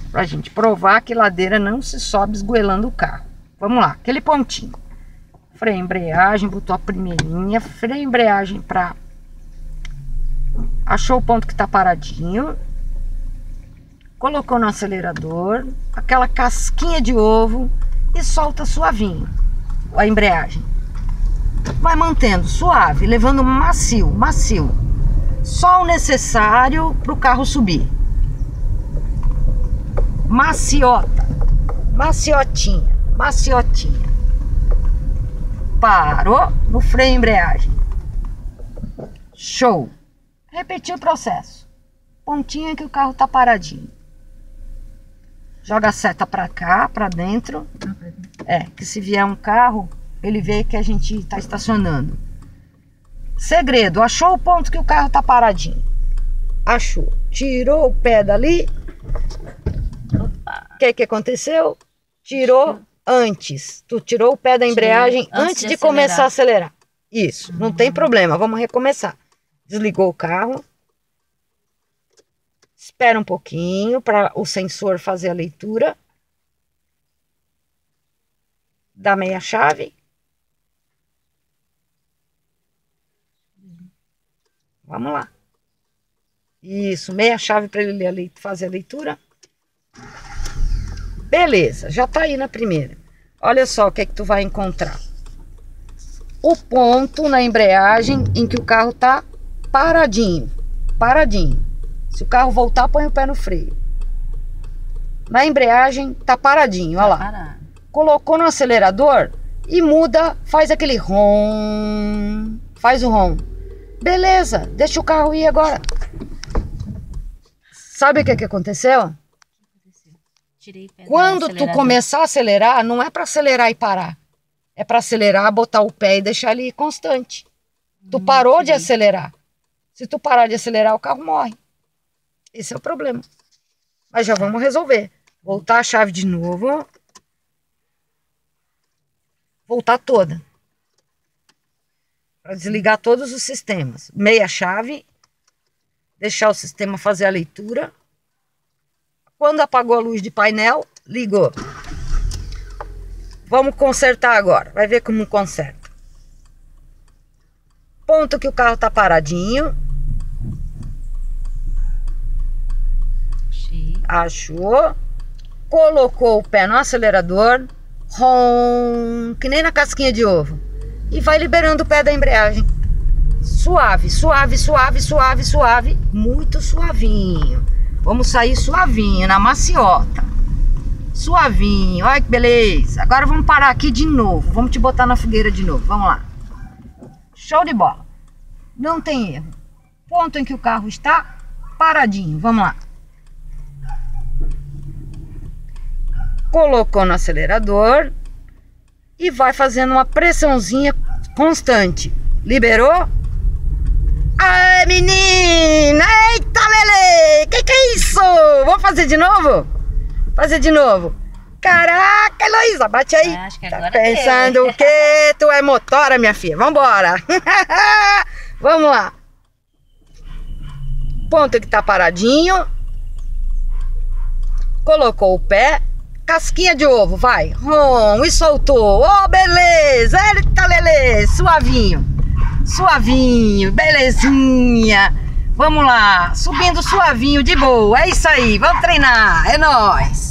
Pra gente provar que ladeira não se sobe esgoelando o carro. Vamos lá, aquele pontinho. Freio, embreagem, botou a primeirinha. Freio, embreagem pra... Achou o ponto que tá paradinho. Colocou no acelerador. Aquela casquinha de ovo. E solta suavinho a embreagem. Vai mantendo suave, levando macio, macio. Só o necessário para o carro subir. Maciota, maciotinha, maciotinha. Parou no freio e embreagem. Show. Repetir o processo. Pontinha que o carro tá paradinho. Joga a seta para cá, para dentro. Que se vier um carro, ele vê que a gente tá estacionando. Segredo, achou o ponto que o carro tá paradinho. Achou. Tirou o pé dali. O que aconteceu? Tirou antes. Tu tirou o pé da embreagem antes de começar a acelerar. Isso, não tem problema. Vamos recomeçar. Desligou o carro. Espera um pouquinho para o sensor fazer a leitura. Dá meia chave. Vamos lá. Isso, meia chave para ele fazer a leitura. Beleza, já tá aí na primeira. Olha só o que é que tu vai encontrar. O ponto na embreagem em que o carro tá paradinho. Paradinho. Se o carro voltar, põe o pé no freio. Na embreagem, tá paradinho, olha lá. Colocou no acelerador e muda, faz aquele rom. Faz o rom. Beleza, deixa o carro ir agora. Sabe o que aconteceu? Quando tu começar a acelerar, não é para acelerar e parar. É para acelerar, botar o pé e deixar ele constante. Tu parou de acelerar. Se tu parar de acelerar, o carro morre. Esse é o problema. Mas já vamos resolver. Voltar a chave de novo. Voltar toda. Para desligar todos os sistemas. Meia chave. Deixar o sistema fazer a leitura. Quando apagou a luz de painel, ligou. Vamos consertar agora. Vai ver como conserta. Ponto que o carro tá paradinho. Achou. Colocou o pé no acelerador. Rom, que nem na casquinha de ovo. E vai liberando o pé da embreagem. Suave, suave, suave, suave, suave. Muito suavinho. Vamos sair suavinho, na maciota. Suavinho, olha que beleza. Agora vamos parar aqui de novo. Vamos te botar na fogueira de novo, vamos lá. Show de bola. Não tem erro. Ponto em que o carro está paradinho, vamos lá. Colocou no acelerador. E vai fazendo uma pressãozinha constante. Liberou. Ai, menina! Eita, Lele! Que é isso? Vamos fazer de novo? Fazer de novo. Caraca, Heloísa, bate aí. Acho que tá agora pensando o quê? Tu é motora, minha filha. Vambora. Vamos lá. Ponto que tá paradinho. Colocou o pé. Casquinha de ovo, vai. Rom, e soltou. Oh, beleza. Eita, Lele. Suavinho. Suavinho, belezinha. Vamos lá, subindo suavinho, de boa. É isso aí, vamos treinar. É nóis.